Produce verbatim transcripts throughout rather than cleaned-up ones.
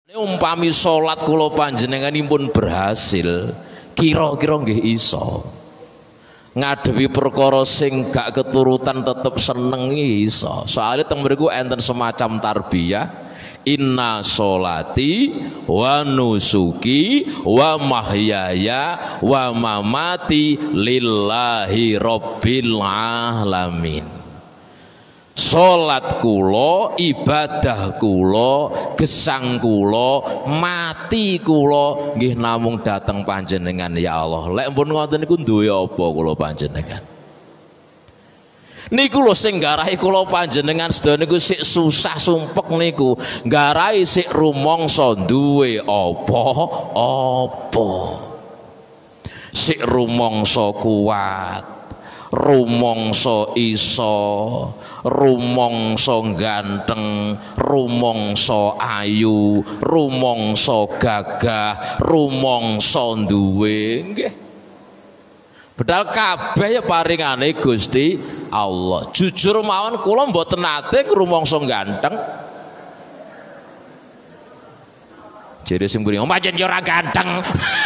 Umpami salat kula panjenenganipun berhasil, kira-kira nggih iso ngadepi perkara sing gak keturutan tetep seneng iso. Soalnya teng mriku enten semacam tarbiyah, inna sholati wa nusuki wa mahyaya wa mamati lillahi rabbil alamin. Salat kula, ibadah kula, gesang kula, mati kula nggih namung dateng panjenengan ya Allah. Lek pun ngoten niku duwe apa kula panjenengan? Niku lho sing garahi kula panjenengan sedaya niku sik susah sumpek niku. Garahi sik rumangsa duwe apa-apa. Sik rumangsa kuat, rumangsa iso, rumangsa ganteng, rumangsa ayu, rumangsa gagah, rumangsa duwe nggih. Padahal kabeh ya paringane Gusti Allah. Jujur mawon kula mboten nate rumangsa ganteng. Jere sing mriki pancen ora ganteng.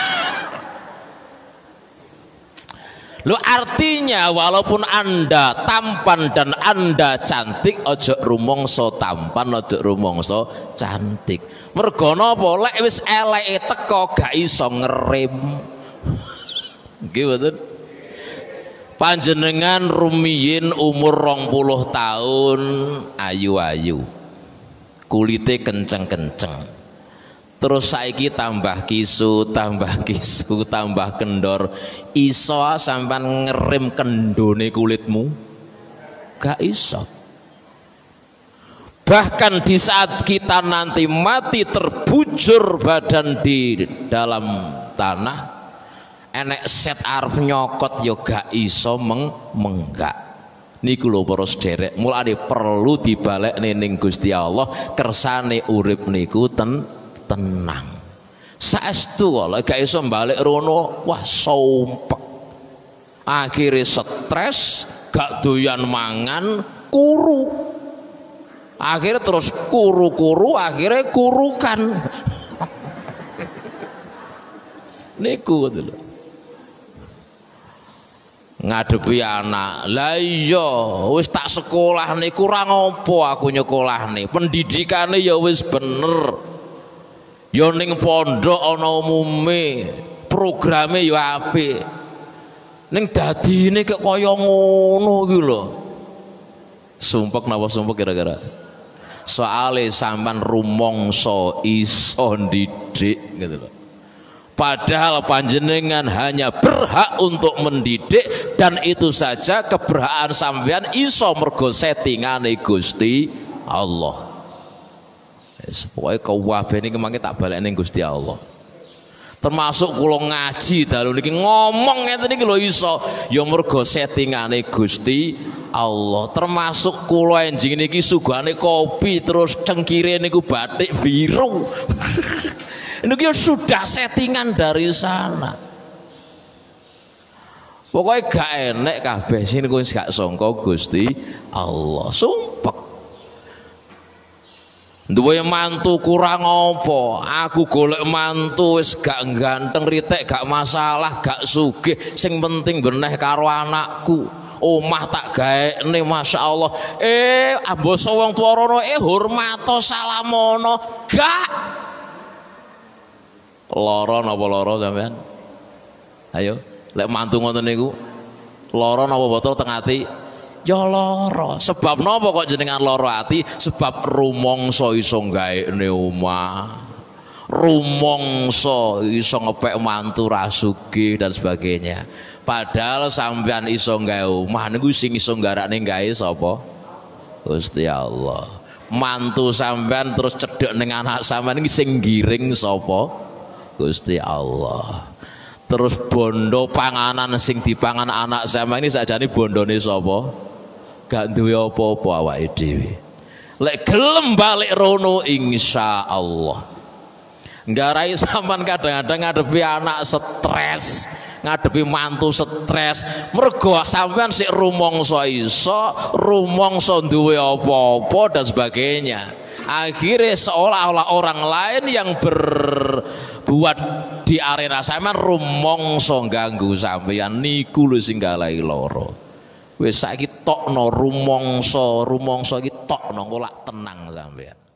Lo artinya walaupun anda tampan dan anda cantik, ojo rumangsa tampan, ojo rumangsa cantik. Mergo napa? Lek wis eleke teko gak iso ngerem. Nggih mboten? Panjenengan rumiyin umur rong puluh tahun, ayu-ayu, kulite kenceng-kenceng. Terus saiki tambah kisu, tambah kisu, tambah kendor. Iso sampean ngerem kendone kulitmu? Gak iso. Bahkan di saat kita nanti mati terbujur badan di dalam tanah, enek set arep nyokot yo gak iso meng menggak. Niku lho para sederek, mulane perlu dibalekne ning Gusti Allah, kersane urip niku ten tenang. Saestu kalau gak iso balik rono, wah sumpek. Akhirnya stres, gak doyan mangan, kuru. Akhirnya terus kuru-kuru, akhirnya kurukan. Niku gitu loh. Ngadepi anak, lah iya wis tak sekolah nih, kurang apa aku nyekolah nih, pendidikannya ya wis bener. Ya ning pondok ana umume, programe ya apik. Ning dadine kok kaya ngono iki lho. Sumpek napa sumpek kira-kira? Soale sampean rumangsa iso ndidik gitu lho. Padahal panjenengan hanya berhak untuk mendidik, dan itu saja keberhaan sampean iso mergo settingane Gusti Allah. Pokoknya kabeh niki mangke tak balekne ning Gusti Allah. Termasuk kula ngaji dalu niki ngomong ngeten niki lho iso ya mergo settingane Gusti Allah. Termasuk kula enjing niki sugane kopi terus cengkire niku batik biru. Niki sudah settingan dari sana. Pokoknya gak enek kabeh sing niku gak sangka Gusti Allah. Sumpek. Duwe mantu kurang apa? Aku golek mantu wis gak ganteng ritek gak masalah, gak sugih, sing penting beneh karo anakku. Omah tak gaekne masyaallah. Eh amboso wong tuwa rono eh hormato salamono. Gak. Lara napa lara sampean? Ayo, lek mantu ngoten niku lara napa botol teng ati? Ya lara. Sebab napa kok jenengan lara ati? Sebab rumangsa iso gaekne omah, rumangsa iso ngepek mantu ra sugih dan sebagainya. Padahal sampean iso gawe omah niku sing iso garakne gawe sapa? Gusti Allah. Mantu sampean terus cedhek ning anak sampean iki sing giring sapa? Gusti Allah. Terus bondo panganan sing dipangan anak sampean ini sakjane bondone sapa? Gak duwe apa-apa awake dhewe. Lek gelem balik rono insyaallah. Nggarai sampean kadang-kadang ngadepi anak stres, ngadepi mantu stres, mergo sampean sik rumangsa iso, rumangsa duwe apa-apa dan sebagainya. akhirnya seolah-olah orang lain yang berbuat di arena sampean rumangsa ganggu sampeyan niku lho sing galahi lara. Wis saiki tokno rumangsa rumangsa iki tokno kok lak tenang sampeyan.